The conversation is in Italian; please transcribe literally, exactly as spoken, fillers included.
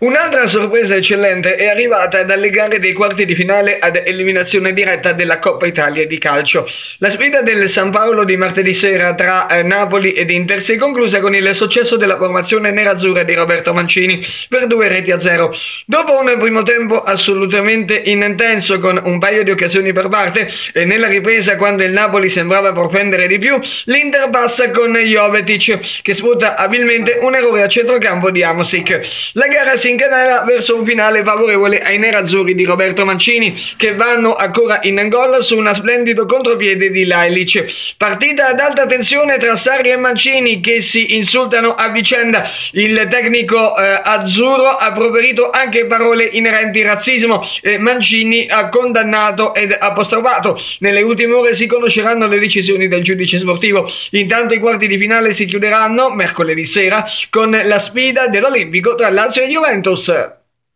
Un'altra sorpresa eccellente è arrivata dalle gare dei quarti di finale ad eliminazione diretta della Coppa Italia di calcio. La sfida del San Paolo di martedì sera tra eh, Napoli ed Inter si è conclusa con il successo della formazione nerazzurra di Roberto Mancini per due reti a zero. Dopo un primo tempo assolutamente intenso con un paio di occasioni per parte e nella ripresa, quando il Napoli sembrava propendere di più, l'Inter passa con Jovetic che sfrutta abilmente un errore a centrocampo di Amosic. La gara si incanala verso un finale favorevole ai nerazzurri di Roberto Mancini, che vanno ancora in gol su una splendido contropiede di Lailic. Partita ad alta tensione tra Sarri e Mancini che si insultano a vicenda. Il tecnico eh, azzurro ha proferito anche parole inerenti al razzismo e Mancini ha condannato ed apostrofato. Nelle ultime ore si conosceranno le decisioni del giudice sportivo. Intanto i quarti di finale si chiuderanno mercoledì sera con la sfida dell'Olimpico tra Lazio e Juventus.